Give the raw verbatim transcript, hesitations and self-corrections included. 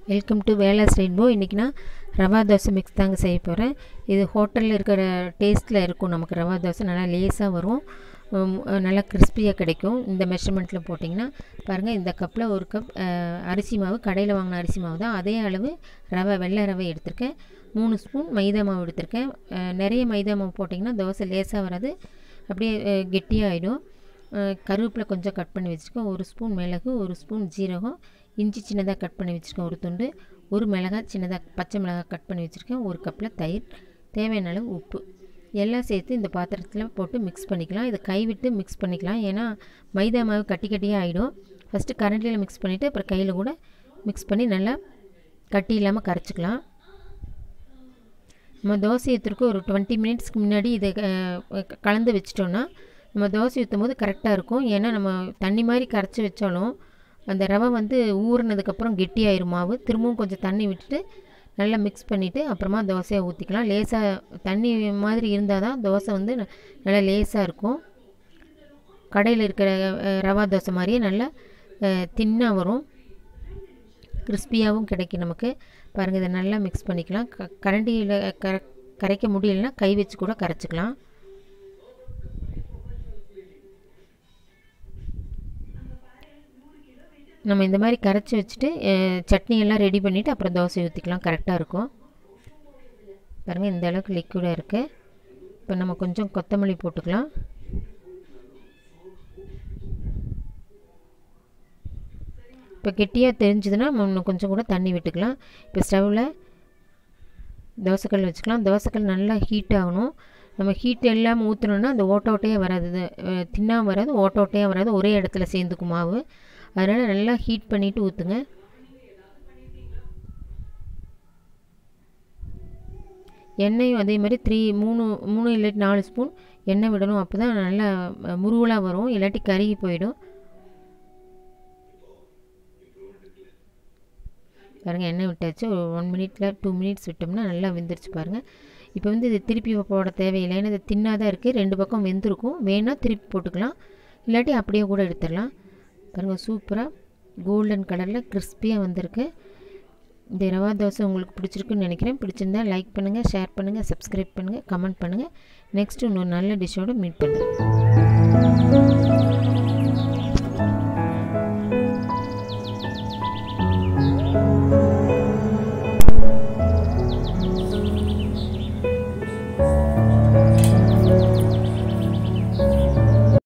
Welcome to வேலாஸ் rainbow. இன்றைக்கி நான் rava dosa mix தாங்க செய்ய போகிறேன். இது ஹோட்டலில் இருக்கிற டேஸ்ட்டில் இருக்கும். நமக்கு ரவா தோசை நல்லா லேஸாக வரும், நல்லா கிறிஸ்பியாக கிடைக்கும். இந்த மெஷர்மெண்ட்டில் போட்டிங்கன்னா பாருங்கள், இந்த கப்பில் ஒரு கப் அரிசி மாவு, கடையில் வாங்கின அரிசி மாவு தான். அதே அளவு ரவை, வெள்ளை ரவை எடுத்திருக்கேன். மூணு ஸ்பூன் மைதா மாவு எடுத்திருக்கேன். நிறைய மைதா மாவு போட்டிங்கன்னா தோசை லேஸாக வராது, அப்படியே கெட்டியாகிடும். கருவேப்பிலை கொஞ்சம் கட் பண்ணி வச்சுருக்கேன். ஒரு ஸ்பூன் மிளகு, ஒரு ஸ்பூன் ஜீரகம், இஞ்சி சின்னதாக கட் பண்ணி வச்சுருக்கேன் ஒரு துண்டு, ஒரு மிளகாய் சின்னதாக பச்சை மிளகாய் கட் பண்ணி வச்சுருக்கேன். ஒரு கப்பில் தயிர், தேவையான அளவு உப்பு எல்லாம் சேர்த்து இந்த பாத்திரத்தில் போட்டு மிக்ஸ் பண்ணிக்கலாம். இதை கைவிட்டு மிக்ஸ் பண்ணிக்கலாம், ஏன்னா மைதா மாவு கட்டி கட்டியாக ஆகிடும். ஃபஸ்ட்டு கரண்டியில் மிக்ஸ் பண்ணிவிட்டு அப்புறம் கையில் கூட மிக்ஸ் பண்ணி நல்லா கட்டி இல்லாமல் கரைச்சிக்கலாம். நம்ம தோசை ஊற்றுறதுக்கு ஒரு டுவெண்ட்டி மினிட்ஸ்க்கு முன்னாடி இதை கலந்து வச்சிட்டோன்னா நம்ம தோசை ஊற்றும் போது கரெக்டாக இருக்கும். ஏன்னா நம்ம தண்ணி மாதிரி கரைச்சி வச்சாலும் அந்த ரவை வந்து ஊறினதுக்கப்புறம் கெட்டியாயிரும் மாவு. திரும்பவும் கொஞ்சம் தண்ணி விட்டுட்டு நல்லா மிக்ஸ் பண்ணிவிட்டு அப்புறமா தோசையை ஊற்றிக்கலாம். லேசாக தண்ணி மாதிரி இருந்தால் தான் தோசை வந்து நல்லா லேசாக இருக்கும். கடையில் இருக்கிற ரவா தோசை மாதிரியே நல்லா தின்னாக வரும், கிறிஸ்பியாகவும் கிடைக்கும் நமக்கு. பாருங்கள், இதை நல்லா மிக்ஸ் பண்ணிக்கலாம். க கரண்டியில் கர கரைக்க முடியலைன்னா கை வச்சு கூட கரைச்சிக்கலாம். நம்ம இந்த மாதிரி கரைச்சி வச்சுட்டு சட்னி எல்லாம் ரெடி பண்ணிவிட்டு அப்புறம் தோசை ஊற்றிக்கலாம், கரெக்டாக இருக்கும். பாருங்கள், இந்த அளவுக்கு லிக்விடாக இருக்குது. இப்போ நம்ம கொஞ்சம் கொத்தமல்லி போட்டுக்கலாம். இப்போ கெட்டியாக தெரிஞ்சதுன்னா இன்னும் கொஞ்சம் கூட தண்ணி விட்டுக்கலாம். இப்போ ஸ்டவ்வில் தோசைக்கல் வச்சுக்கலாம். தோசைக்கல் நல்லா ஹீட் ஆகணும். நம்ம ஹீட் இல்லாமல் ஊற்றணுன்னா அந்த ஓட்ட ஓட்டையாக வராது, தின்னாமல் வராது, ஓட்ட ஓட்டையாக வராது, ஒரே இடத்துல சேர்ந்துக்கும் மாவு. அதனால் நல்லா ஹீட் பண்ணிவிட்டு ஊற்றுங்க. எண்ணெயும் அதே மாதிரி த்ரீ மூணு மூணு இல்லாட்டி நாலு ஸ்பூன் எண்ணெய் விடணும். அப்போ தான் நல்லா முருவலாக வரும், இல்லாட்டி கருகி போயிடும். பாருங்கள், எண்ணெய் விட்டாச்சு. ஒரு ஒன் மினிட்டில் டூ மினிட்ஸ் விட்டோம்னா நல்லா வெந்துருச்சு. பாருங்கள், இப்போ வந்து இது திருப்பி போட தேவையில்லை, ஏன்னா இது தின்னாதான் இருக்குது. ரெண்டு பக்கம் வெந்திருக்கும். வேணால் திருப்பி போட்டுக்கலாம், இல்லாட்டி அப்படியே கூட எடுத்துடலாம். பாருங்கள், சூப்பராக கோல்டன் கலரில் கிறிஸ்பியாக வந்திருக்கு. இந்த ரவா தோசை உங்களுக்கு பிடிச்சிருக்குன்னு நினைக்கிறேன். பிடிச்சிருந்தா லைக் பண்ணுங்கள், ஷேர் பண்ணுங்கள், சப்ஸ்கிரைப் பண்ணுங்கள், கமெண்ட் பண்ணுங்கள். நெக்ஸ்ட்டு இன்னொரு நல்ல டிஷ்ஷோடு மீட் பண்ணுறேன்.